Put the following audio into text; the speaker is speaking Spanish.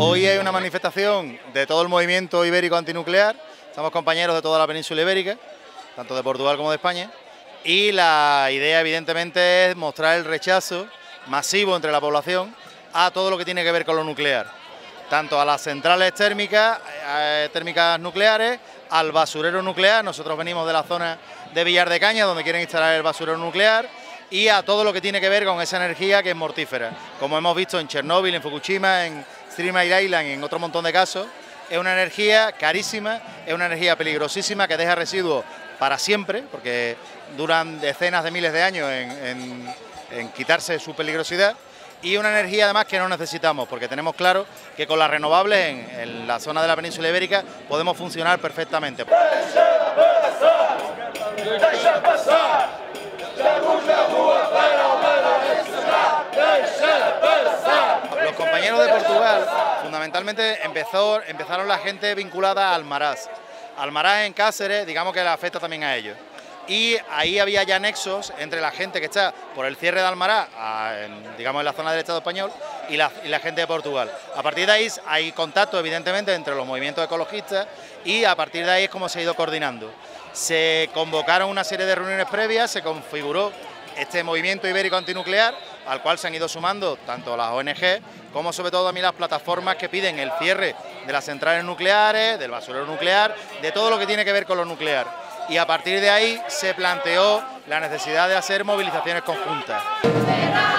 Hoy hay una manifestación de todo el movimiento ibérico antinuclear, somos compañeros de toda la península ibérica, tanto de Portugal como de España, y la idea evidentemente es mostrar el rechazo masivo entre la población a todo lo que tiene que ver con lo nuclear, tanto a las centrales térmicas nucleares, al basurero nuclear. Nosotros venimos de la zona de Villar de Cañas, donde quieren instalar el basurero nuclear, y a todo lo que tiene que ver con esa energía que es mortífera, como hemos visto en Chernóbil, en Fukushima, en Three Mile Island y en otro montón de casos. Es una energía carísima, es una energía peligrosísima que deja residuos para siempre, porque duran decenas de miles de años en quitarse su peligrosidad, y una energía además que no necesitamos, porque tenemos claro que con las renovables en la zona de la península ibérica podemos funcionar perfectamente. Los compañeros de Portugal fundamentalmente empezaron la gente vinculada a Almaraz. Almaraz en Cáceres, digamos que le afecta también a ellos. Y ahí había ya nexos entre la gente que está por el cierre de Almaraz, digamos en la zona del Estado español, y la gente de Portugal. A partir de ahí hay contacto evidentemente entre los movimientos ecologistas, y a partir de ahí es como se ha ido coordinando. Se convocaron una serie de reuniones previas, se configuró este movimiento ibérico antinuclear, al cual se han ido sumando tanto las ONG como sobre todo también las plataformas que piden el cierre de las centrales nucleares, del basurero nuclear, de todo lo que tiene que ver con lo nuclear. Y a partir de ahí se planteó la necesidad de hacer movilizaciones conjuntas.